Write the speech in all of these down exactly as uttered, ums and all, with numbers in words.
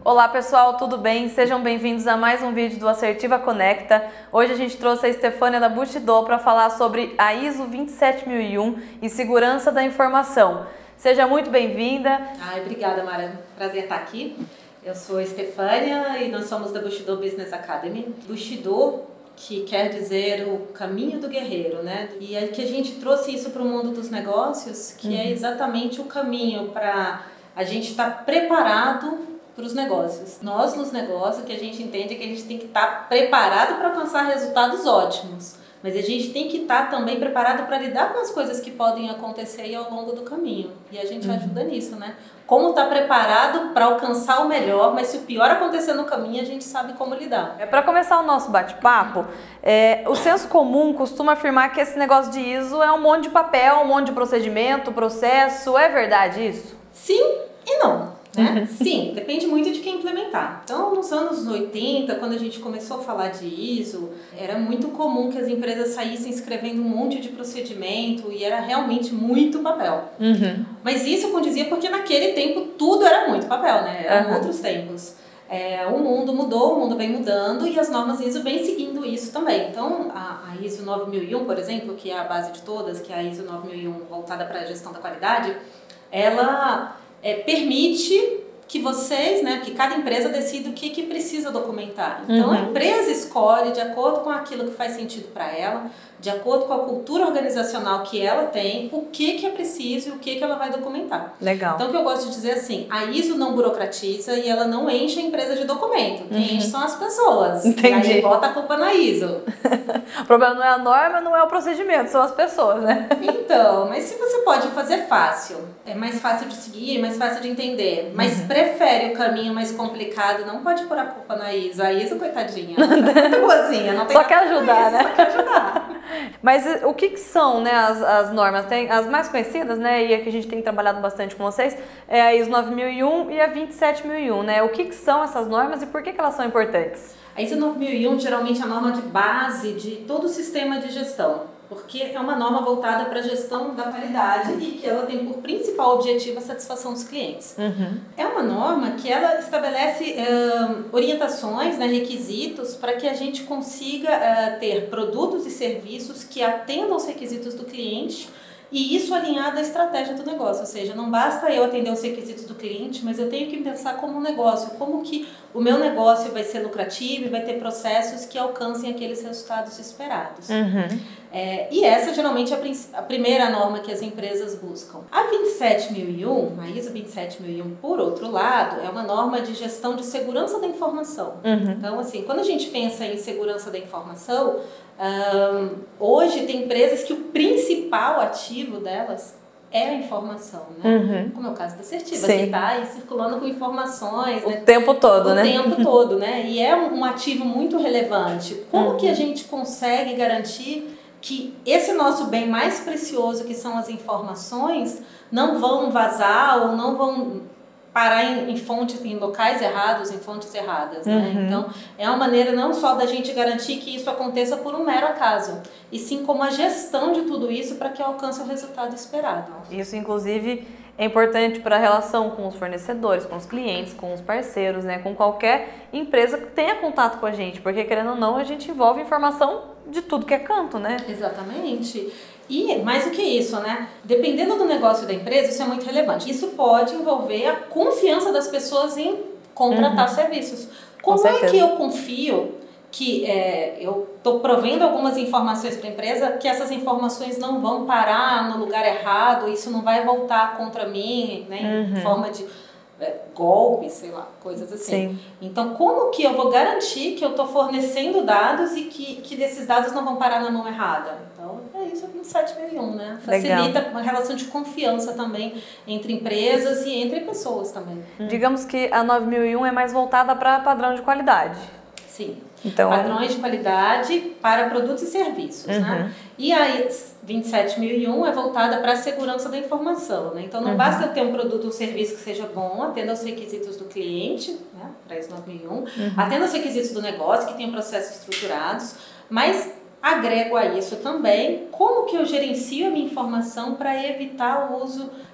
Olá pessoal, tudo bem? Sejam bem-vindos a mais um vídeo do Assertiva Conecta. Hoje a gente trouxe a Stefânia da Bushido para falar sobre a I S O vinte e sete mil e um e segurança da informação. Seja muito bem-vinda. Ai, obrigada, Mara. Prazer estar aqui. Eu sou a Stefânia e nós somos da Bushido Business Academy. Bushido, que quer dizer o caminho do guerreiro, né? E é que a gente trouxe isso para o mundo dos negócios, que uhum. é exatamente o caminho para a gente estar preparado para os negócios. Nós, nos negócios, que a gente entende é que a gente tem que estar preparado para alcançar resultados ótimos, mas a gente tem que estar também preparado para lidar com as coisas que podem acontecer ao longo do caminho. E a gente uhum. ajuda nisso, né? Como estar preparado para alcançar o melhor, mas se o pior acontecer no caminho, a gente sabe como lidar. É, para começar o nosso bate-papo, é, o senso comum costuma afirmar que esse negócio de I S O é um monte de papel, um monte de procedimento, processo. É verdade isso? Sim e não. Né? Sim, depende muito de quem implementar. Então, nos anos oitenta, quando a gente começou a falar de I S O, era muito comum que as empresas saíssem escrevendo um monte de procedimento e era realmente muito papel. Uhum. Mas isso condizia porque naquele tempo tudo era muito papel, né? Eram uhum. outros tempos. É, o mundo mudou, o mundo vem mudando e as normas I S O vêm seguindo isso também. Então, a, a I S O nove mil e um, por exemplo, que é a base de todas, que é a I S O nove mil e um voltada para a gestão da qualidade, ela... É, permite que vocês, né, que cada empresa decida o que, que precisa documentar. Então, uhum. a empresa escolhe de acordo com aquilo que faz sentido para ela, de acordo com a cultura organizacional que ela tem, o que, que é preciso e o que, que ela vai documentar. Legal. Então, o que eu gosto de dizer assim, a I S O não burocratiza e ela não enche a empresa de documento. Quem uhum. enche são as pessoas. Entendi. E aí bota a culpa na I S O. O problema não é a norma, não é o procedimento, são as pessoas, né? Então, mas se você pode fazer fácil, é mais fácil de seguir, é mais fácil de entender, mas uhum. prefere o caminho mais complicado, não pode pôr a culpa na I S O. A I S O, coitadinha, ela tá muito boazinha, não tem só quer ajudar, né? Só quer ajudar. Mas o que, que são, né, as, as normas? Tem as mais conhecidas, né, e a que a gente tem trabalhado bastante com vocês, é a I S O nove mil e um e a vinte e sete mil e um, né? O que, que são essas normas e por que, que elas são importantes? A I S O nove mil e um geralmente é a norma de base de todo o sistema de gestão, porque é uma norma voltada para a gestão da qualidade e que ela tem por principal objetivo a satisfação dos clientes. Uhum. É uma norma que ela estabelece uh, orientações, né, requisitos para que a gente consiga uh, ter produtos e serviços que atendam aos requisitos do cliente e isso alinhado à estratégia do negócio, ou seja, não basta eu atender os requisitos do cliente, mas eu tenho que pensar como um negócio, como que o meu negócio vai ser lucrativo e vai ter processos que alcancem aqueles resultados esperados. Uhum. É, e essa geralmente é a, a primeira norma que as empresas buscam. A vinte e sete mil e um, a I S O vinte e sete mil e um, por outro lado, é uma norma de gestão de segurança da informação. Uhum. Então, assim, quando a gente pensa em segurança da informação, um, hoje tem empresas que o principal ativo delas é a informação, né? Uhum. Como é o caso da Assertiva, que está aí circulando com informações, o né? tempo todo, o né? O tempo todo, né? E é um, um ativo muito relevante. Como uhum. que a gente consegue garantir que esse nosso bem mais precioso, que são as informações, não vão vazar ou não vão parar em, em fontes, em locais errados, em fontes erradas, né? Uhum. Então, é uma maneira não só da gente garantir que isso aconteça por um mero acaso, e sim como a gestão de tudo isso para que alcance o resultado esperado. Isso, inclusive, é importante para a relação com os fornecedores, com os clientes, com os parceiros, né? Com qualquer empresa que tenha contato com a gente, porque, querendo ou não, a gente envolve informação de tudo que é canto, né? Exatamente. E mais do que isso, né? Dependendo do negócio da empresa, isso é muito relevante. Isso pode envolver a confiança das pessoas em contratar uhum. serviços. Como é que eu confio que é, eu estou provendo algumas informações para a empresa, que essas informações não vão parar no lugar errado, isso não vai voltar contra mim, né? Uhum. Em forma de é, golpe, sei lá, coisas assim. Sim. Então, como que eu vou garantir que eu estou fornecendo dados e que, que desses dados não vão parar na mão errada? Então, é isso vinte e sete mil e um, né? Facilita Legal. Uma relação de confiança também entre empresas e entre pessoas também. Hum. Digamos que a nove mil e um é mais voltada para padrão de qualidade. Sim. Então, padrões de qualidade para produtos e serviços, uhum. né? E a vinte e sete mil e um é voltada para a segurança da informação, né? Então, não uhum. basta eu ter um produto ou um serviço que seja bom, atenda aos requisitos do cliente, né? Para esse nove mil e um, uhum. atenda aos requisitos do negócio, que tenha processos estruturados, mas agrego a isso também como que eu gerencio a minha informação para evitar o uso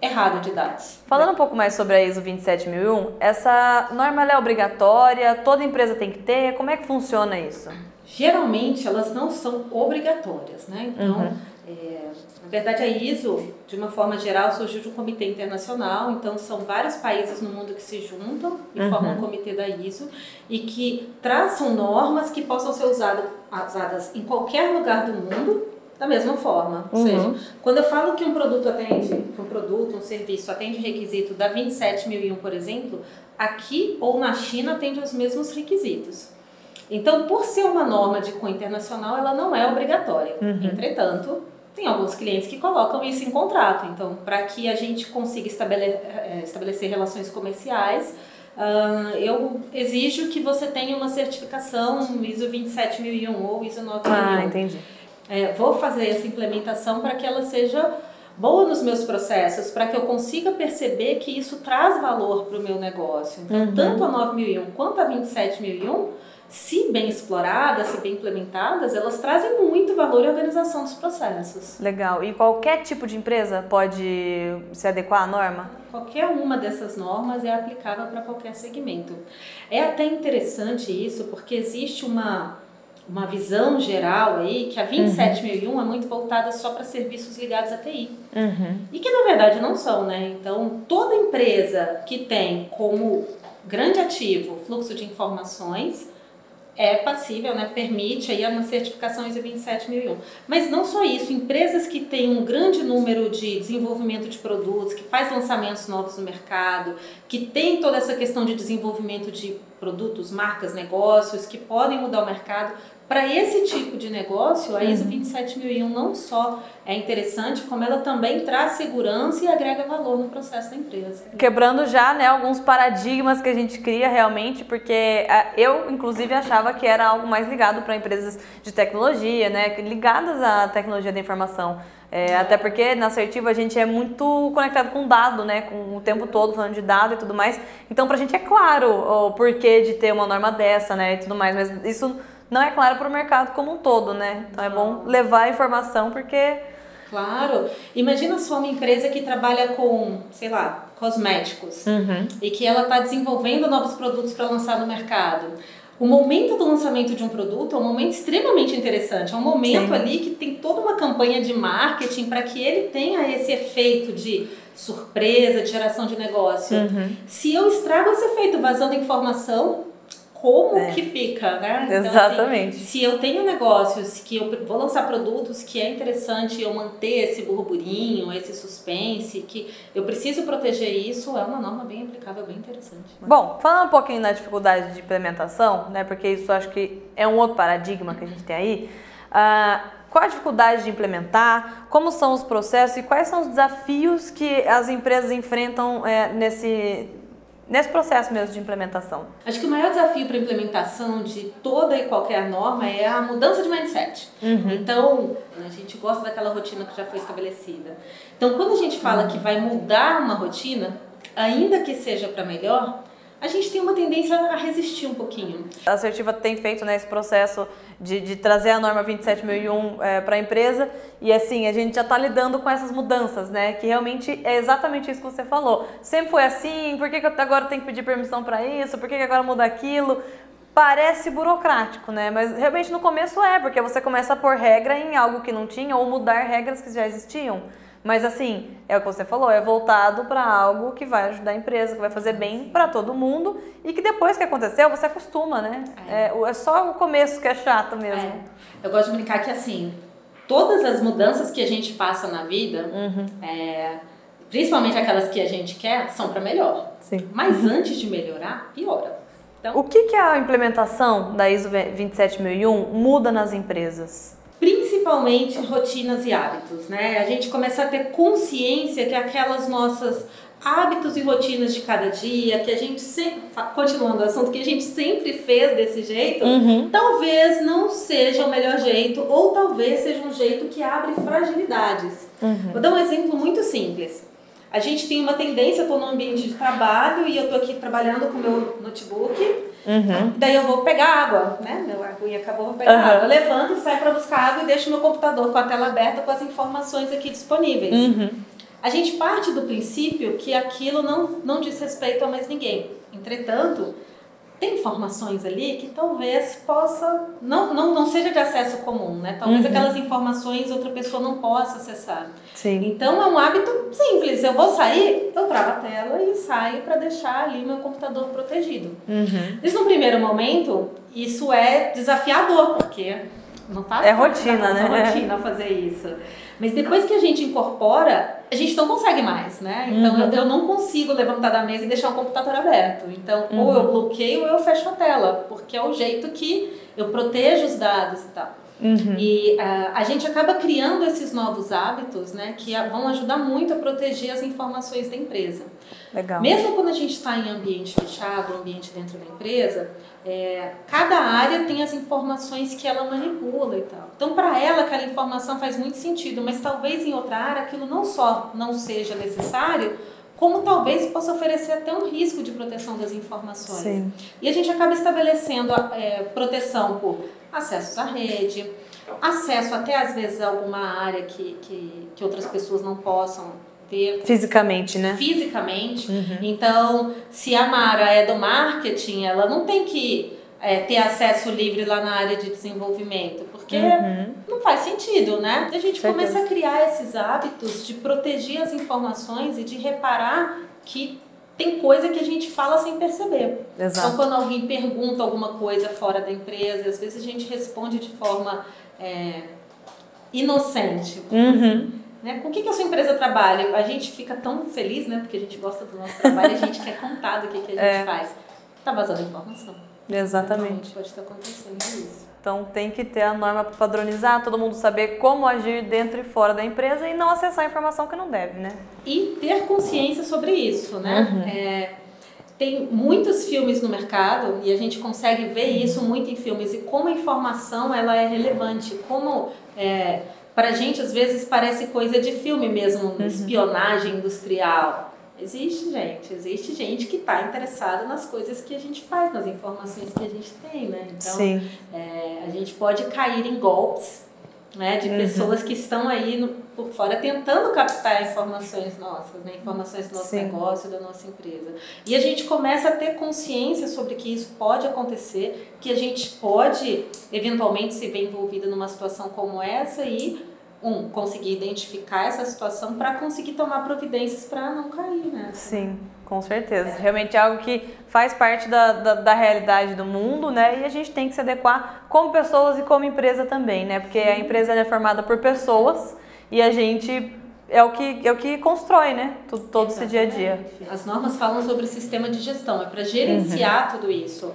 errado de dados. Falando um pouco mais sobre a ISO vinte e sete mil e um, essa norma ela é obrigatória? Toda empresa tem que ter? Como é que funciona isso? Geralmente elas não são obrigatórias, né? Então, uhum. é, na verdade a ISO, de uma forma geral, surgiu de um comitê internacional, então são vários países no mundo que se juntam e uhum. formam um comitê da ISO e que traçam normas que possam ser usadas, usadas em qualquer lugar do mundo da mesma forma. Uhum. Ou seja, quando eu falo que um produto atende, que um produto, um serviço atende requisito da vinte e sete mil e um, por exemplo, aqui ou na China atende aos mesmos requisitos. Então, por ser uma norma de cunho internacional, ela não é obrigatória. Uhum. Entretanto, tem alguns clientes que colocam isso em contrato. Então, para que a gente consiga estabele- estabelecer relações comerciais, uh, eu exijo que você tenha uma certificação ISO vinte e sete mil e um ou ISO nove mil e um. Ah, entendi. É, vou fazer essa implementação para que ela seja boa nos meus processos, para que eu consiga perceber que isso traz valor para o meu negócio. Então, uhum. tanto a nove mil e um quanto a vinte e sete mil e um, se bem exploradas, se bem implementadas, elas trazem muito valor à organização dos processos. Legal. E qualquer tipo de empresa pode se adequar à norma? Qualquer uma dessas normas é aplicável para qualquer segmento. É até interessante isso, porque existe uma, uma visão geral aí que a vinte e sete mil e um uhum. é muito voltada só para serviços ligados à T I. Uhum. E que na verdade não são, né? Então, toda empresa que tem como grande ativo fluxo de informações é passível, né, permite aí uma certificação ISO vinte e sete mil e um. Mas não só isso, empresas que têm um grande número de desenvolvimento de produtos, que faz lançamentos novos no mercado, que tem toda essa questão de desenvolvimento de produtos, marcas, negócios, que podem mudar o mercado. Para esse tipo de negócio, a ISO vinte e sete mil e um não só é interessante, como ela também traz segurança e agrega valor no processo da empresa. Quebrando já, né, alguns paradigmas que a gente cria realmente, porque eu, inclusive, achava que era algo mais ligado para empresas de tecnologia, né, ligadas à tecnologia da informação. É, até porque na Assertiva a gente é muito conectado com dado, né, com o tempo todo falando de dado e tudo mais. Então, pra gente é claro o porquê de ter uma norma dessa, né, e tudo mais, mas isso não é claro para o mercado como um todo, né? Então é bom levar a informação porque... Claro. Imagina só uma empresa que trabalha com, sei lá, cosméticos uhum. e que ela está desenvolvendo novos produtos para lançar no mercado. O momento do lançamento de um produto é um momento extremamente interessante. É um momento Sim. ali que tem toda uma campanha de marketing para que ele tenha esse efeito de surpresa, de geração de negócio. Uhum. Se eu estrago esse efeito vazando informação... como é. que fica, né? Então, Exatamente. Assim, se eu tenho negócios que eu vou lançar produtos que é interessante eu manter esse burburinho, esse suspense, que eu preciso proteger isso, é uma norma bem aplicável, bem interessante. Bom, falando um pouquinho na dificuldade de implementação, né? Porque isso acho que é um outro paradigma que a gente tem aí. Uh, qual a dificuldade de implementar? Como são os processos e quais são os desafios que as empresas enfrentam é, nesse Nesse processo mesmo de implementação? Acho que o maior desafio para a implementação de toda e qualquer norma é a mudança de mindset. Uhum. Então, a gente gosta daquela rotina que já foi estabelecida. Então, quando a gente fala uhum. que vai mudar uma rotina, ainda que seja para melhor, a gente tem uma tendência a resistir um pouquinho. A Assertiva tem feito, né, esse processo de, de trazer a norma vinte e sete mil e um é, para a empresa e assim, a gente já está lidando com essas mudanças, né, que realmente é exatamente isso que você falou. Sempre foi assim, por que, que eu agora tenho que pedir permissão para isso, por que, que agora muda aquilo? Parece burocrático, né, mas realmente no começo é, porque você começa a pôr regra em algo que não tinha ou mudar regras que já existiam. Mas assim, é o que você falou, é voltado para algo que vai ajudar a empresa, que vai fazer bem para todo mundo e que depois que aconteceu, você acostuma, né? É, é, é só o começo que é chato mesmo. É. Eu gosto de brincar que assim, todas as mudanças que a gente passa na vida, uhum. é, principalmente aquelas que a gente quer, são para melhor. Sim. Mas antes de melhorar, piora. Então, o que, que a implementação da ISO vinte e sete mil e um muda nas empresas? Principalmente rotinas e hábitos, né? A gente começa a ter consciência que aquelas nossas hábitos e rotinas de cada dia, que a gente sempre, continuando o assunto, que a gente sempre fez desse jeito, uhum. talvez não seja o melhor jeito, ou talvez seja um jeito que abre fragilidades. Uhum. Vou dar um exemplo muito simples. A gente tem uma tendência, eu estou no ambiente de trabalho e eu estou aqui trabalhando com o meu notebook, uhum. daí eu vou pegar água, né? Meu aguinha acabou, vou pegar uhum. água. Eu levanto, saio para buscar água e deixo meu computador com a tela aberta com as informações aqui disponíveis. Uhum. a gente parte do princípio que aquilo não, não diz respeito a mais ninguém. Entretanto, tem informações ali que talvez possa, não, não, não seja de acesso comum, né? Talvez uhum. aquelas informações outra pessoa não possa acessar. Sim. Então é um hábito simples, eu vou sair, eu travo a tela e saio para deixar ali meu computador protegido. Uhum. Mas no primeiro momento, isso é desafiador, porque não faz é rotina, né? É rotina fazer isso. Mas depois que a gente incorpora, a gente não consegue mais, né? Então, uhum. eu, eu não consigo levantar da mesa e deixar o computador aberto. Então, uhum. ou eu bloqueio ou eu fecho a tela, porque é o jeito que eu protejo os dados e tal. Uhum. E uh, a gente acaba criando esses novos hábitos, né? Que vão ajudar muito a proteger as informações da empresa. Legal. Mesmo quando a gente está em ambiente fechado, ambiente dentro da empresa, é, cada área tem as informações que ela manipula e tal. Então, para ela, aquela informação faz muito sentido, mas talvez em outra área aquilo não só não seja necessário, como talvez possa oferecer até um risco de proteção das informações. Sim. E a gente acaba estabelecendo é, proteção por acessos à rede, acesso até às vezes a alguma área que, que, que outras pessoas não possam ter. Fisicamente, né? Fisicamente. Uhum. Então, se a Mara é do marketing, ela não tem que é, ter acesso livre lá na área de desenvolvimento, porque uhum. não faz sentido, né? A gente Certeza. começa a criar esses hábitos de proteger as informações e de reparar que tem coisa que a gente fala sem perceber. Exato. Então, quando alguém pergunta alguma coisa fora da empresa, às vezes a gente responde de forma é, inocente. Uhum. Né? Com o que, que a sua empresa trabalha? A gente fica tão feliz, né? Porque a gente gosta do nosso trabalho e a gente quer contar do que, que a gente é. faz. Está vazando informação. Exatamente. Pode estar acontecendo isso. Então tem que ter a norma para padronizar, todo mundo saber como agir dentro e fora da empresa e não acessar a informação que não deve, né? E ter consciência sobre isso, né? Uhum. É, tem muitos filmes no mercado e a gente consegue ver isso muito em filmes e como a informação ela é relevante, como é, para a gente às vezes parece coisa de filme mesmo, uhum. espionagem industrial. Existe gente, existe gente que está interessada nas coisas que a gente faz, nas informações que a gente tem, né? Então, Sim. É, a gente pode cair em golpes, né, de uhum. pessoas que estão aí no, por fora tentando captar informações nossas, né, informações do nosso Sim. negócio, da nossa empresa. E a gente começa a ter consciência sobre que isso pode acontecer, que a gente pode eventualmente se ver envolvida numa situação como essa e Um, conseguir identificar essa situação para conseguir tomar providências para não cair, né? Sim, com certeza. É. Realmente é algo que faz parte da, da, da realidade do mundo, né? E a gente tem que se adequar como pessoas e como empresa também, né? Porque a empresa é formada por pessoas e a gente é o que, é o que constrói, né? Todo, todo esse dia a dia. As normas falam sobre o sistema de gestão, é para gerenciar uhum. tudo isso.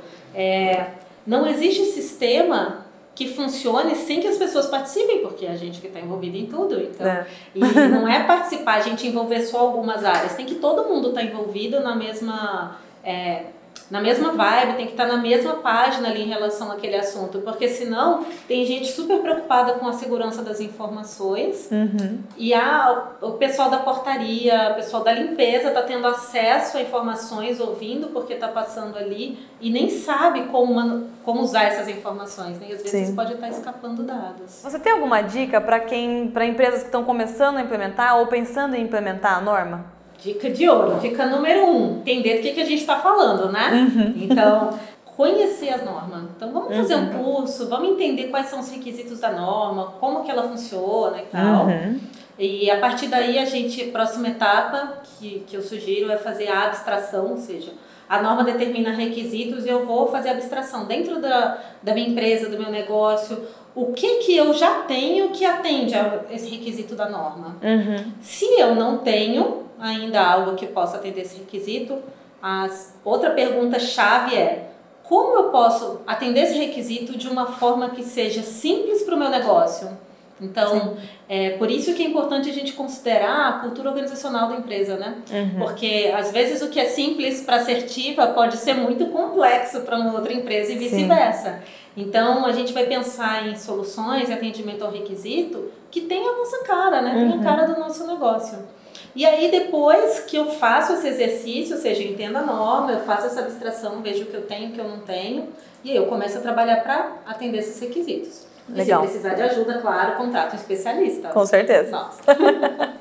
É, não existe sistema que funcione sem que as pessoas participem, porque é a gente que está envolvido em tudo, então, é. E não é participar, a gente envolver só algumas áreas, tem que todo mundo estar tá envolvido na mesma, é, na mesma vibe, tem que estar tá na mesma página ali em relação àquele assunto, porque senão tem gente super preocupada com a segurança das informações uhum. e a, o pessoal da portaria, o pessoal da limpeza está tendo acesso a informações, ouvindo porque está passando ali e nem sabe como, como usar essas informações, né? E às vezes Sim. pode estar escapando dados. Você tem alguma dica para quem, para empresas que estão começando a implementar ou pensando em implementar a norma? Dica de ouro. Dica número um, entender do que, que a gente está falando, né? Uhum. Então, conhecer as normas. Então, vamos fazer uhum. um curso, vamos entender quais são os requisitos da norma, como que ela funciona e tal. Uhum. E a partir daí, a gente, próxima etapa que, que eu sugiro é fazer a abstração, ou seja, a norma determina requisitos e eu vou fazer a abstração dentro da, da minha empresa, do meu negócio. O que que eu já tenho que atende a esse requisito da norma? Uhum. Se eu não tenho ainda algo que possa atender esse requisito, as, outra pergunta-chave é: como eu posso atender esse requisito de uma forma que seja simples para o meu negócio? Então, é por isso que é importante a gente considerar a cultura organizacional da empresa, né? Uhum. Porque, às vezes, o que é simples para a assertiva pode ser muito complexo para uma outra empresa e vice-versa. Então, a gente vai pensar em soluções e atendimento ao requisito que tem a nossa cara, né? Tem a cara do nosso negócio. E aí, depois que eu faço esse exercício, ou seja, eu entendo a norma, eu faço essa abstração, vejo o que eu tenho, o que eu não tenho, e aí eu começo a trabalhar para atender esses requisitos. Legal. E se precisar de ajuda, claro, contrato um especialista. Com certeza. Nossa.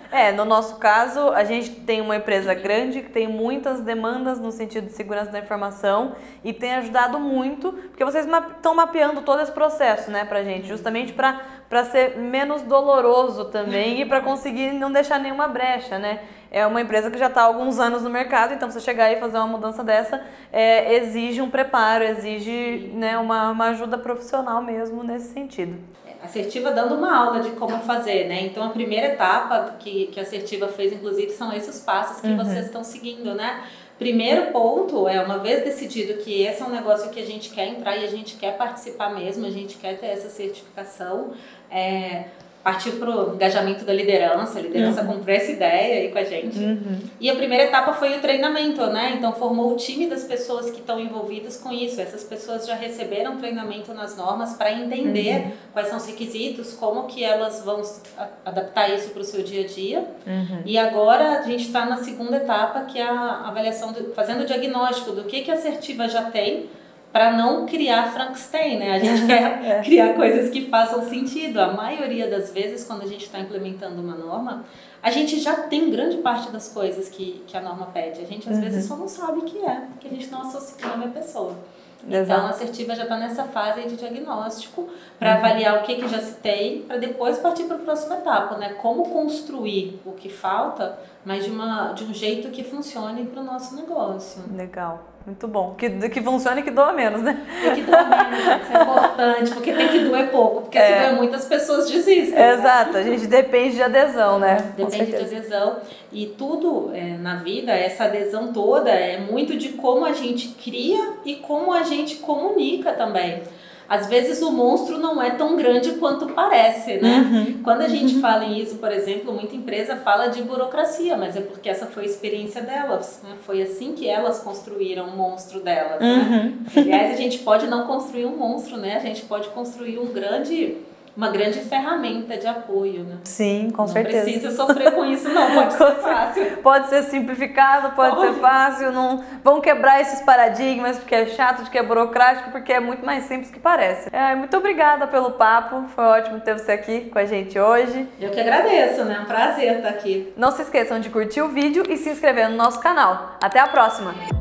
É, no nosso caso, a gente tem uma empresa grande que tem muitas demandas no sentido de segurança da informação e tem ajudado muito, porque vocês estão mapeando todo esse processo, né, pra gente, justamente para para ser menos doloroso também e para conseguir não deixar nenhuma brecha, né? É uma empresa que já está há alguns anos no mercado, então você chegar e fazer uma mudança dessa é, exige um preparo, exige, né, uma, uma ajuda profissional mesmo nesse sentido. Assertiva dando uma aula de como fazer, né? Então a primeira etapa que, que a Assertiva fez, inclusive, são esses passos que uhum. vocês estão seguindo, né? Primeiro ponto é, uma vez decidido que esse é um negócio que a gente quer entrar e a gente quer participar mesmo, a gente quer ter essa certificação, é, partir para o engajamento da liderança, a liderança uhum. comprou essa ideia aí com a gente. Uhum. E a primeira etapa foi o treinamento, né? Então formou o time das pessoas que estão envolvidas com isso. Essas pessoas já receberam treinamento nas normas para entender uhum. quais são os requisitos, como que elas vão adaptar isso para o seu dia a dia. Uhum. E agora a gente está na segunda etapa, que é a avaliação, do, fazendo o diagnóstico do que, que a Assertiva já tem, para não criar Frankenstein, né? A gente quer é. criar coisas que façam sentido. A maioria das vezes, quando a gente está implementando uma norma, a gente já tem grande parte das coisas que, que a norma pede. A gente, às uhum. vezes, só não sabe o que é, porque a gente não associa o nome à pessoa. Exato. Então, a Assertiva já está nessa fase de diagnóstico, para uhum. avaliar o que, que já se tem, para depois partir para a próxima etapa, né? Como construir o que falta, mas de, uma, de um jeito que funcione para o nosso negócio. Legal. Muito bom. Que, que funcione e que doa menos, né? E que doa menos, isso é importante, porque tem que doer pouco, porque é. se doer muito as pessoas desistem. Exato, né? A gente depende de adesão, né? Depende de adesão. E tudo é, na vida, essa adesão toda é muito de como a gente cria e como a gente comunica também. Às vezes o monstro não é tão grande quanto parece, né? Uhum. Quando a gente uhum. fala em isso, por exemplo, muita empresa fala de burocracia, mas é porque essa foi a experiência delas, né? Foi assim que elas construíram o monstro delas, uhum. né? Aliás, a gente pode não construir um monstro, né? A gente pode construir um grande... uma grande ferramenta de apoio, né? Sim, com não certeza. Não precisa sofrer com isso, não. Pode ser fácil. Pode ser simplificado, pode oh. ser fácil. Não... Vão quebrar esses paradigmas de que é chato, de que é burocrático, porque é muito mais simples que parece. É, muito obrigada pelo papo. Foi ótimo ter você aqui com a gente hoje. Eu que agradeço, né? É um prazer estar aqui. Não se esqueçam de curtir o vídeo e se inscrever no nosso canal. Até a próxima!